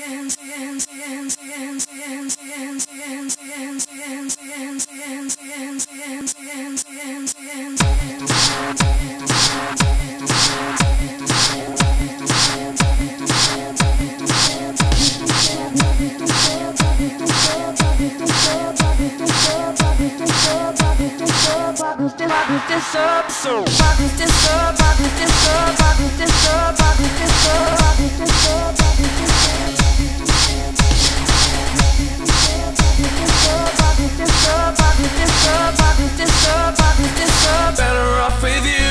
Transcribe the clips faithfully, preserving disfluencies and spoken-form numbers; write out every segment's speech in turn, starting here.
Better off with you.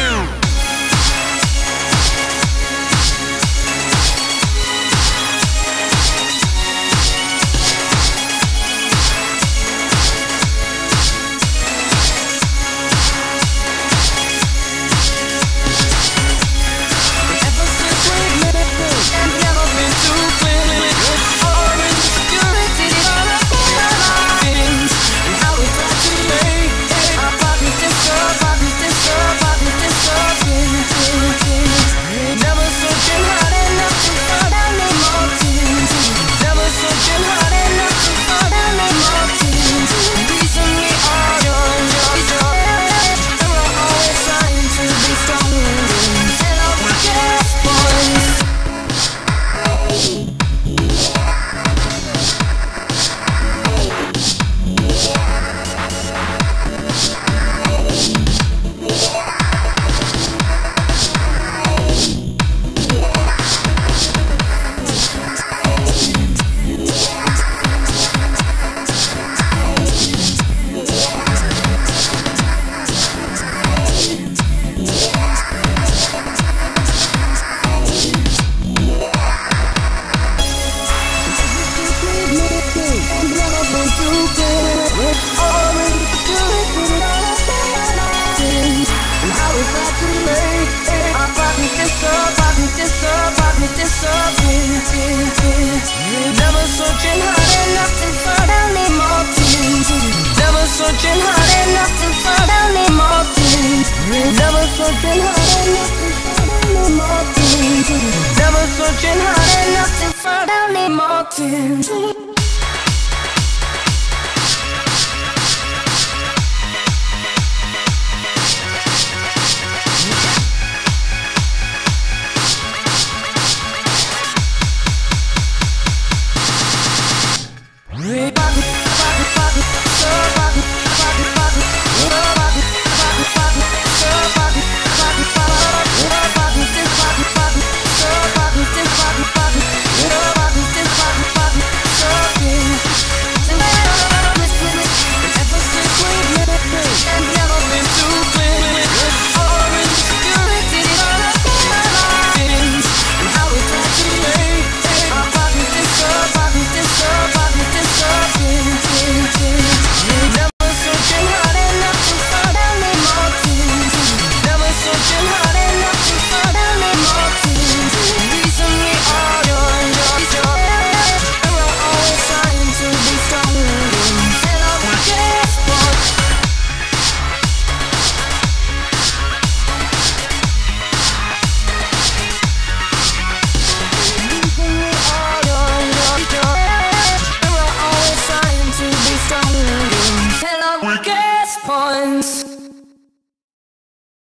Never searching hard enough to find any more things. Never searching hard enough to find any more things. Never searching hard enough to find any more things. Never searching hard enough to find any more things.